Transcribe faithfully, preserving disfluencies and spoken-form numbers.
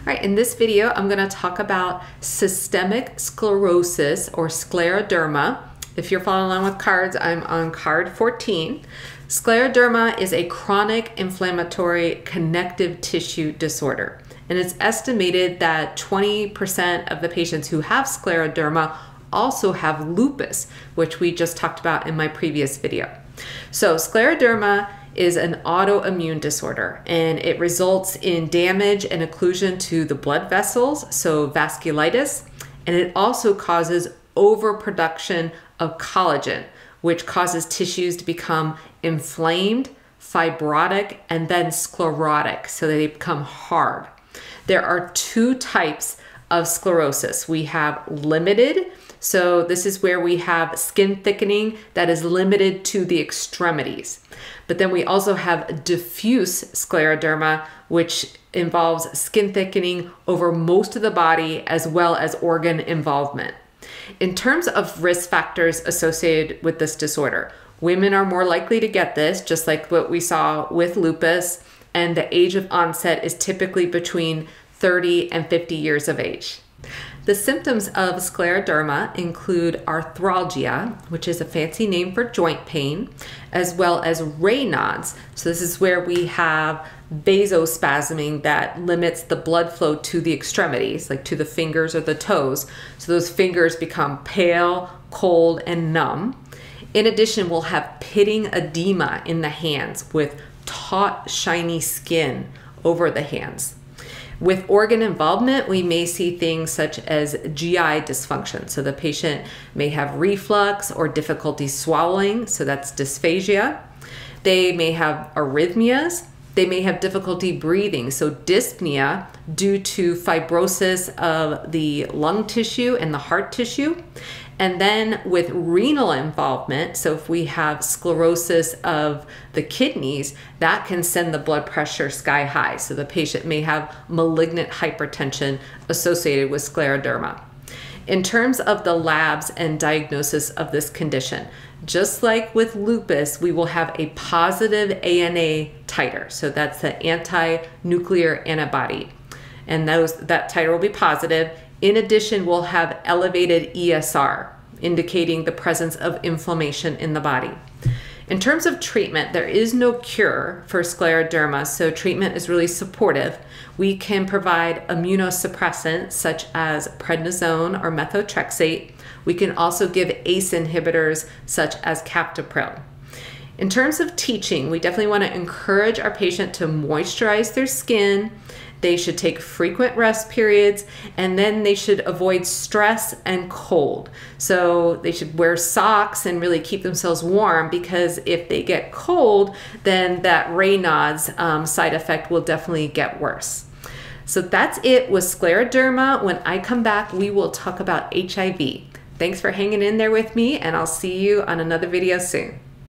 All right, in this video, I'm going to talk about systemic sclerosis or scleroderma. If you're following along with cards, I'm on card fourteen. Scleroderma is a chronic inflammatory connective tissue disorder, and it's estimated that twenty percent of the patients who have scleroderma also have lupus, which we just talked about in my previous video. So scleroderma is an autoimmune disorder, and it results in damage and occlusion to the blood vessels, so vasculitis, and it also causes overproduction of collagen, which causes tissues to become inflamed, fibrotic, and then sclerotic, so they become hard. There are two types of sclerosis. We have limited, so this is where we have skin thickening that is limited to the extremities. But then we also have diffuse scleroderma, which involves skin thickening over most of the body as well as organ involvement. In terms of risk factors associated with this disorder, women are more likely to get this, just like what we saw with lupus, and the age of onset is typically between thirty and fifty years of age. The symptoms of scleroderma include arthralgia, which is a fancy name for joint pain, as well as Raynaud's. So this is where we have vasospasming that limits the blood flow to the extremities, like to the fingers or the toes. So those fingers become pale, cold, and numb. In addition, we'll have pitting edema in the hands with taut, shiny skin over the hands. With organ involvement, we may see things such as G I dysfunction. So the patient may have reflux or difficulty swallowing, so that's dysphagia. They may have arrhythmias. They may have difficulty breathing, so dyspnea due to fibrosis of the lung tissue and the heart tissue. And then with renal involvement, so if we have sclerosis of the kidneys, that can send the blood pressure sky high. So the patient may have malignant hypertension associated with scleroderma. In terms of the labs and diagnosis of this condition, just like with lupus, we will have a positive A N A titer. So that's the anti-nuclear antibody. And those, that titer will be positive. In addition, we'll have elevated E S R, indicating the presence of inflammation in the body. In terms of treatment, there is no cure for scleroderma, so treatment is really supportive. We can provide immunosuppressants such as prednisone or methotrexate. We can also give A C E inhibitors such as captopril. In terms of teaching, we definitely want to encourage our patient to moisturize their skin. They should take frequent rest periods, and then they should avoid stress and cold. So they should wear socks and really keep themselves warm, because if they get cold, then that Raynaud's um, side effect will definitely get worse. So that's it with scleroderma. When I come back, we will talk about H I V. Thanks for hanging in there with me, and I'll see you on another video soon.